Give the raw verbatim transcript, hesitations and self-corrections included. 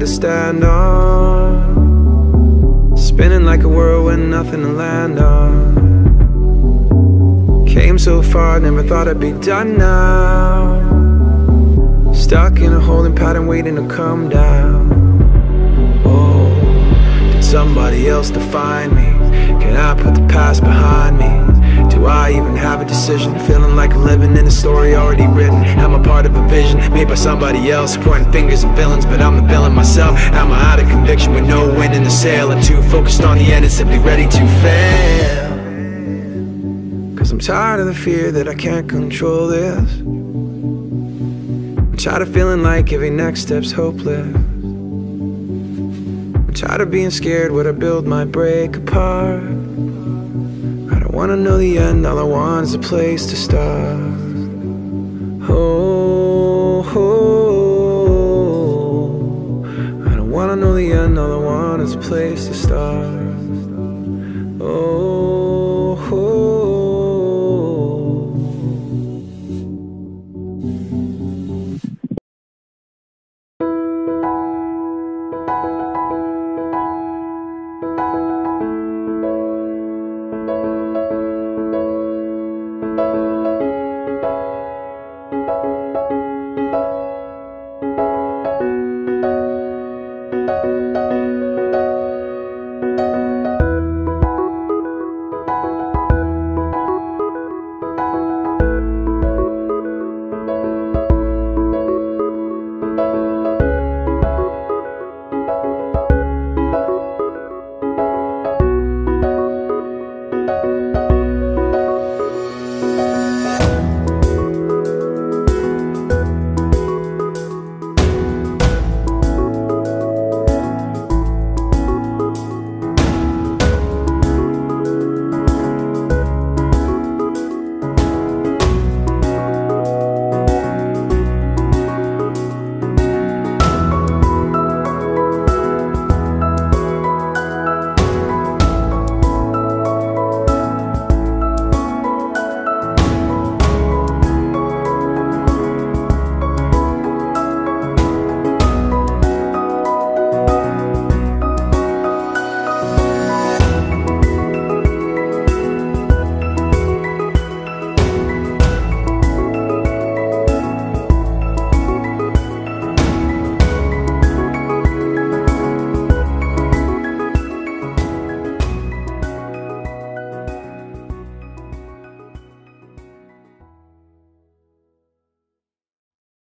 to stand on, spinning like a whirlwind, nothing to land on. Came so far, never thought I'd be done now. Stuck in a holding pattern, waiting to come down. Oh, did somebody else define me? Can I put the past behind me? Do I even have a decision? Feeling like I'm living in a story already written. Am I part of a vision made by somebody else? Pointing fingers at villains, but I'm the villain myself. Am I out of conviction with no wind in the sail? And too focused on the end and simply ready to fail? Cause I'm tired of the fear that I can't control this. I'm tired of feeling like every next step's hopeless. I'm tired of being scared what I build might break apart. I don't wanna know the end, all I want is a place to start. Oh, oh, I don't wanna know the end, all I want is a place to start.